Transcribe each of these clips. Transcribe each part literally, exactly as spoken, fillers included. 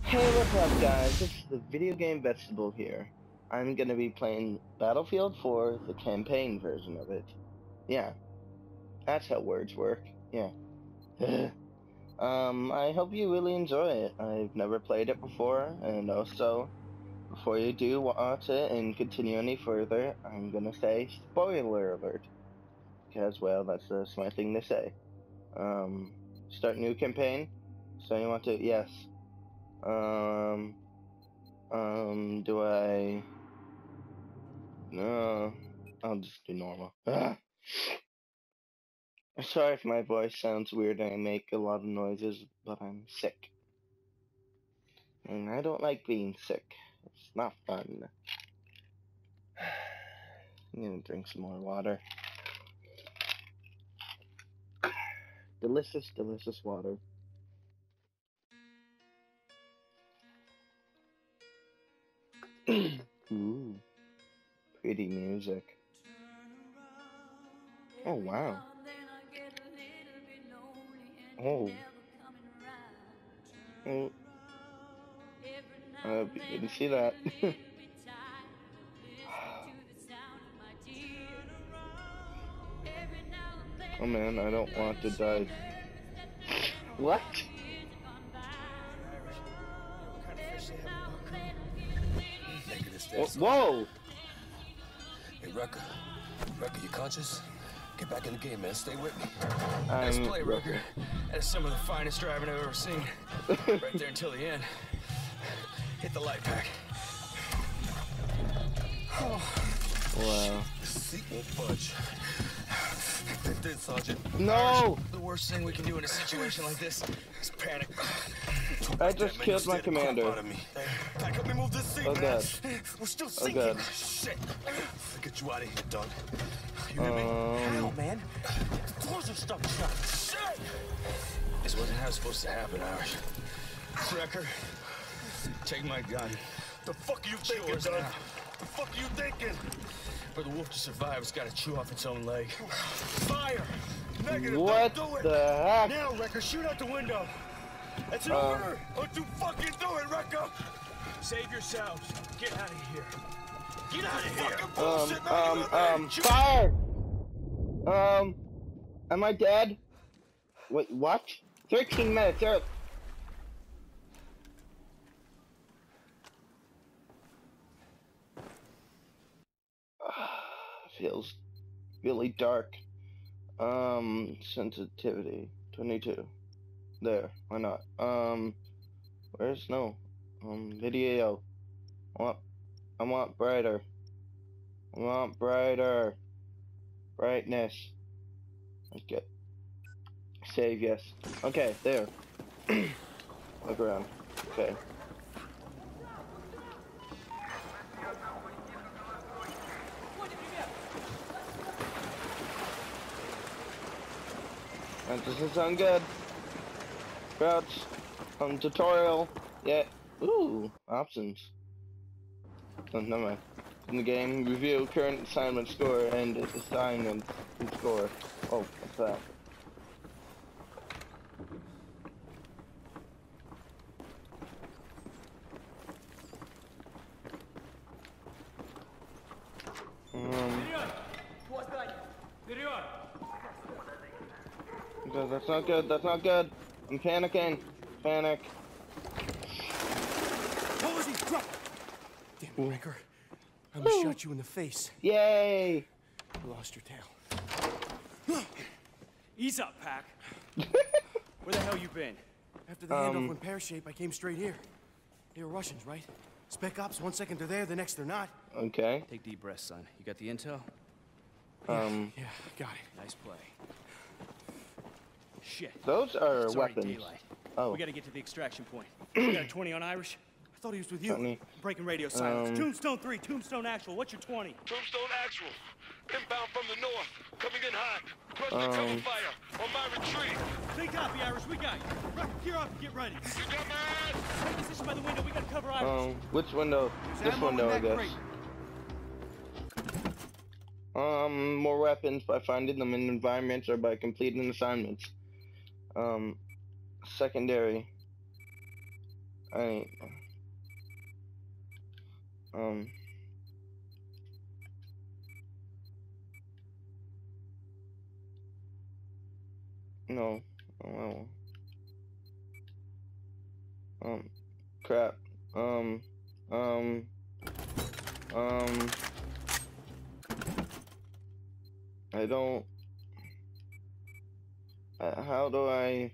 Hey, what's up guys? It's the video game vegetable here. I'm gonna be playing Battlefield four, the campaign version of it. Yeah, that's how words work. Yeah. um, I hope you really enjoy it. I've never played it before, and also, before you do watch it and continue any further, I'm gonna say spoiler alert. Because, well, that's the smart thing to say. Um, start new campaign? So you want to, yes. Um, um, do I, no, I'll just do normal. Ah. Sorry if my voice sounds weird and I make a lot of noises, but I'm sick. And I don't like being sick. It's not fun. I'm gonna drink some more water. Delicious, delicious water. Ooh, pretty music. Oh, wow. Oh. Oh. I hope you didn't see that. Oh man, I don't want to die. What? Whoa! Hey, Rucker. Rucker, you conscious? Get back in the game, man. Stay with me. Let's play, Rucker. That is some of the finest driving I've ever seen. Right there until the end. Hit the light pack. Oh. Wow. The seat won't budge. That did, Sergeant. No! The worst thing we can do in a situation like this is panic. I just killed my commander. Pack up and move this seat, oh man. God. We're still sinking. Oh God. Shit. Get you out of here, Doug. You hear um, me? Hell, man. The doors are stuck shut. Shit! This wasn't how it was supposed to happen, Irish. Wrecker, take my gun. The fuck are you thinking, Yours Doug? now. The fuck are you thinking? For the wolf to survive, it's got to chew off its own leg. Fire! Negative, what don't do it! the heck? Now, Wrecker, shoot out the window! That's an uh, order! Don't you fucking do it, Wrecker! Save yourselves. Get out of here. Get out of here! Um, Bullshit, um, man. um, fire! Um, am I dead? Wait, what? thirteen minutes, Earth. Feels really dark. Um, sensitivity, twenty-two. There, why not? Um, where's, no, um, video. I want, I want brighter. I want brighter. Brightness. Okay. Save, yes. Okay, there. Look around. Okay. That doesn't sound good. Crouch. Um, tutorial. Yeah. Ooh, options. Oh, never mind. In the game, review current assignment score and assignment score. Oh, what's that? Um, okay, that's not good, that's not good. I'm panicking. Panic. Damn it, Wrecker. I almost shot you in the face. Yay! You lost your tail. Ease up, Pack. Where the hell you been? After the Um, handoff went pear-shaped, I came straight here. They were Russians, right? Spec ops, one second they're there, the next they're not. Okay. Take deep breaths, son. You got the intel? Um, Yeah, yeah, got it. Nice play. Shit. those are It's already weapons. daylight. Oh. We gotta get to the extraction point. You got a twenty on Irish? I thought he was with you. twenty. Breaking radio silence. Um, Tombstone three, Tombstone actual. What's your twenty? Tombstone actual. Inbound from the north. Coming in hot. Press the Um, cover fire on my retreat. Big copy, Irish. We got you. Rucker, gear up and get ready. You got my ass? Take position by the window. We gotta cover Irish. Um, which window? This ammo in window, I that guess. crate. Um, more weapons by finding them in environments or by completing assignments. Um, secondary. I um no. Oh well. Um crap. Um um um I don't uh, how do I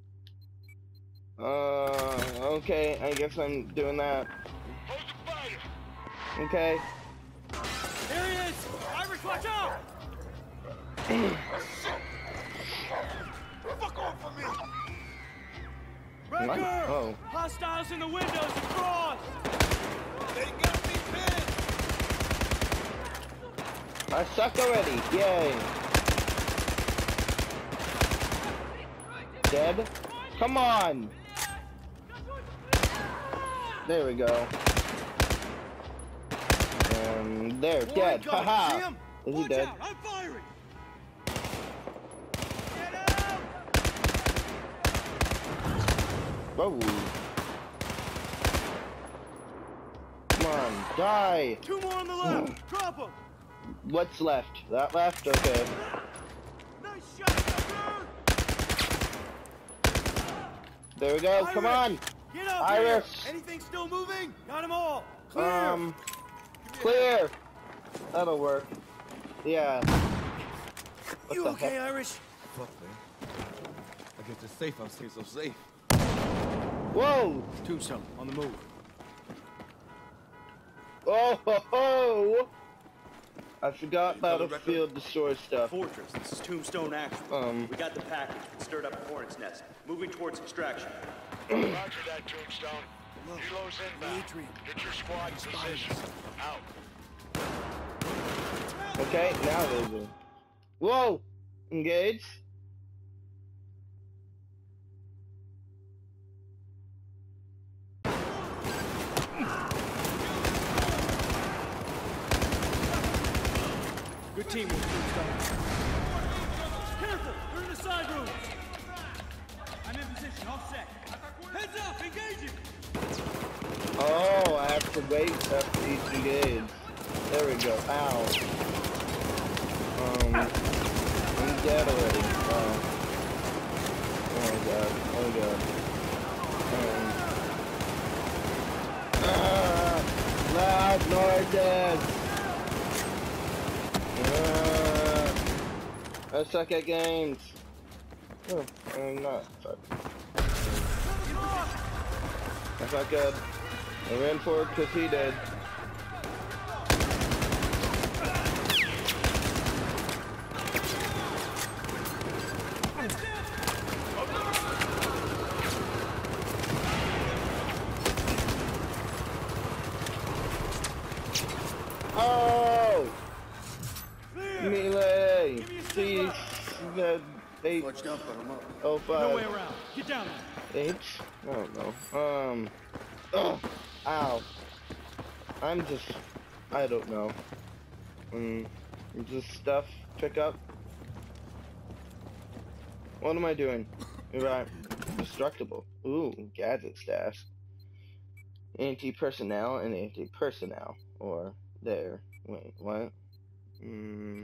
uh okay, I guess I'm doing that. Hold the fire! Okay. Here he is! Irish, watch out! Fuck off of me! What? Wrecker! Oh. Hostiles in the windows across! They got me pinned! I suck already. Yay. Dead? Come on. There we go. And there, dead. Haha. Is he dead? I'm firing! Whoa. Come on, die. Two more on the left! Drop them! What's left? That left? Okay. Nice shot, Tucker! There we go. Come on. Get up Iris. here! Anything still moving? Got them all! Clear! Um, clear. That'll work. Yeah. What you the okay, heck? Irish? Fuck, man. I guess it's safe. I'm staying so safe. Whoa. Tombstone, on the move. Oh ho ho. I forgot You coming, Battlefield destroy stuff. Fortress, this is Tombstone Actual. Um. We got the package. It stirred up a hornet's nest. Moving towards extraction. Roger that, Tombstone. Helo's inbound. Get your squad in position. Out. Okay, now there's a... Whoa! Engage. Good teamwork, Tombstone. Careful! They're in the side room! I'm in position, all set. Heads up! Engaging! Oh, I have to wait after each engage. There we go. Ow. Um, I'm dead already. Oh. Oh my god. Oh god. Um. Ah! Loud noises! Ah! I suck at games. Oh, I'm not. Sorry. That's not good. I ran forward because he did. Oh! Melee! Please, the eight. Watch out for him up. Oh, No way five. around. Get down there. Eight? I don't know. Um. Ugh. Ow. I'm just. I don't know. Um. Just stuff. Pick up. What am I doing? Right. Destructible. Ooh, gadget stash. Anti-personnel and anti-personnel. Or there. Wait, what? Hmm.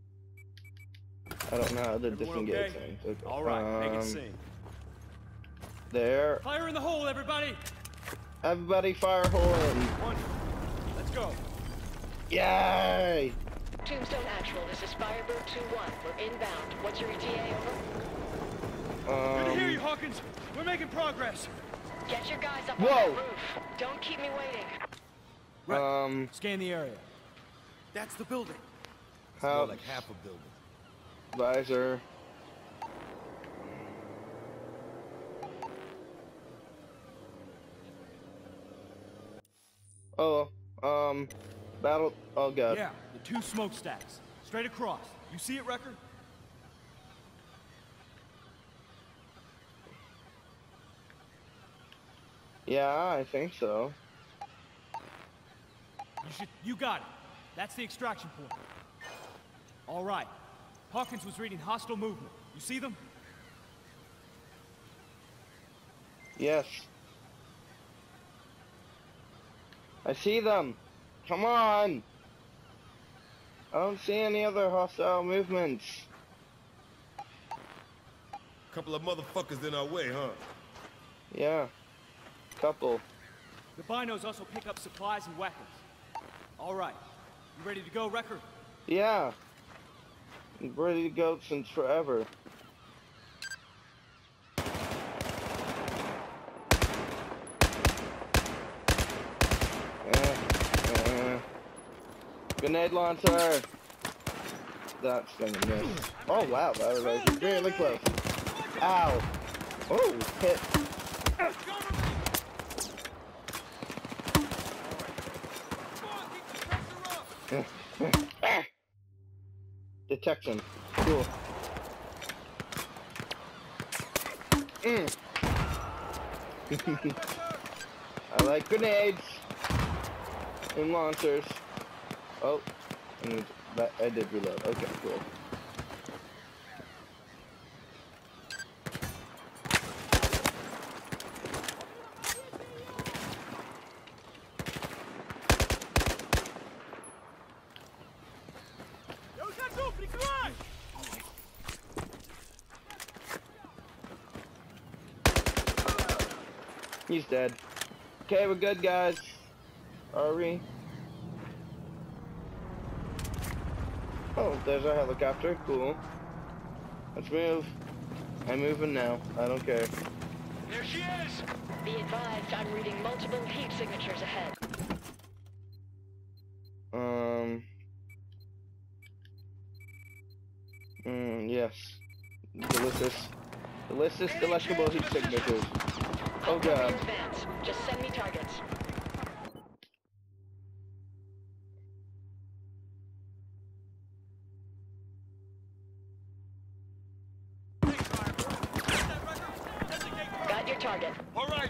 I don't know how to Everyone disengage okay? things. Okay. All right, make it Um, sing. There. Fire in the hole, everybody! Everybody fire hole in. One. Let's go. Yay! Tombstone Actual, this is Firebird two one. We're inbound. What's your E T A, over? Good to hear Um, you, Hawkins. We're making progress. Get your guys up Whoa. on that roof. Don't keep me waiting. Right. um, Scan the area. That's the building. It's more how, like half a building. visor. Oh, um, battle, oh god. Yeah, the two smokestacks. Straight across. You see it, Wrecker? Yeah, I think so. You should. You got it. That's the extraction point. All right. Hawkins was reading hostile movement. You see them? Yes. I see them. Come on. I don't see any other hostile movements. Couple of motherfuckers in our way, huh? Yeah. Couple. The binos also pick up supplies and weapons. All right. You ready to go, Wrecker? Yeah. I'm ready to go since forever. Eh, eh. Grenade launcher! That's gonna miss. Oh wow, that was like really close. Ow! Oh, hit. Detection. Cool. Mm. I like grenades and launchers. Oh, and that I did reload. Okay, cool. He's dead. Okay, we're good, guys. Are we? Oh, there's our helicopter. Cool. Let's move. I'm moving now. I don't care. There she is! Be advised, I'm reading multiple heat signatures ahead. Um. Mm, yes. Delicious. Delicious, delectable heat signatures. Oh god. Advance. Just send me targets. Got your target. All right.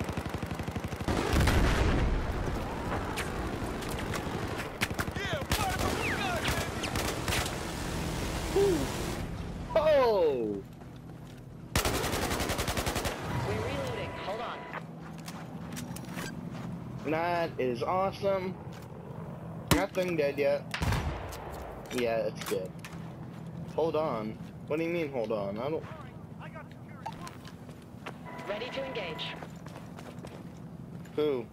Oh! We're reloading. Hold on. That is awesome. Nothing dead yet. Yeah, it's dead. Hold on. What do you mean, hold on? I don't... Ready to engage. Who?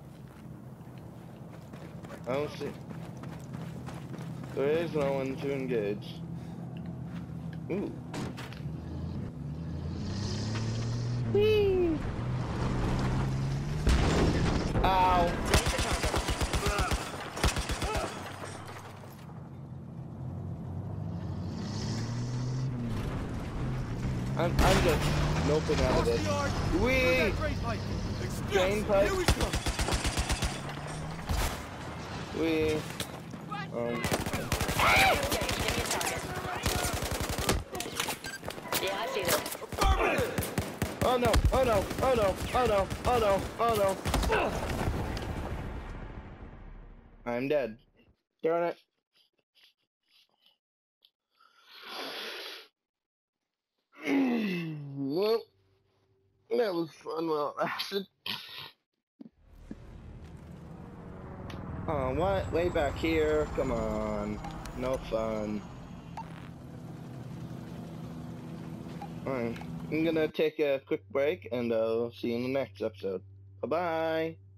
I don't see... There is no one to engage. Ooh. Whee! Ow! I'm, I'm just noping out of this. Whee! Drain pipe. Whee! Um... Yeah, I see them. Oh no, oh no, oh no, oh no, oh no, oh no. I'm dead. Darn it. Well, that was fun while it lasted. Oh, what? Way back here? Come on. No fun. Alright. I'm gonna take a quick break and I'll see you in the next episode. Bye-bye.